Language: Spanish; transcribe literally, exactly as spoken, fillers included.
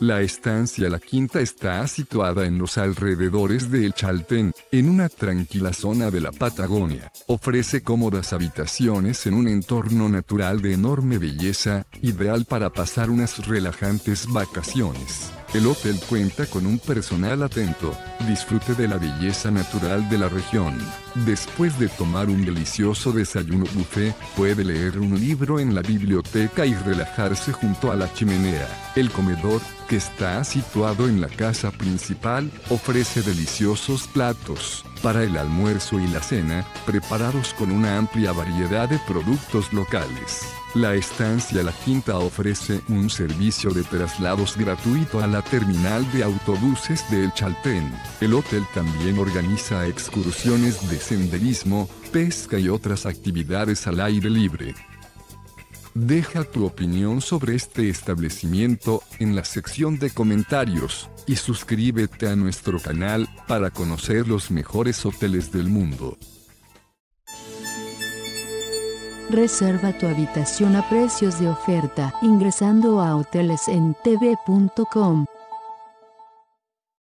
La estancia La Quinta está situada en los alrededores de El Chaltén, en una tranquila zona de la Patagonia. Ofrece cómodas habitaciones en un entorno natural de enorme belleza, ideal para pasar unas relajantes vacaciones. El hotel cuenta con un personal atento. Disfrute de la belleza natural de la región. Después de tomar un delicioso desayuno buffet, puede leer un libro en la biblioteca y relajarse junto a la chimenea. El comedor, que está situado en la casa principal, ofrece deliciosos platos para el almuerzo y la cena, preparados con una amplia variedad de productos locales. La estancia La Quinta ofrece un servicio de traslados gratuito a la terminal de autobuses de El Chaltén. El hotel también organiza excursiones de senderismo, pesca y otras actividades al aire libre. Deja tu opinión sobre este establecimiento en la sección de comentarios y suscríbete a nuestro canal para conocer los mejores hoteles del mundo. Reserva tu habitación a precios de oferta ingresando a hoteles en t v punto com.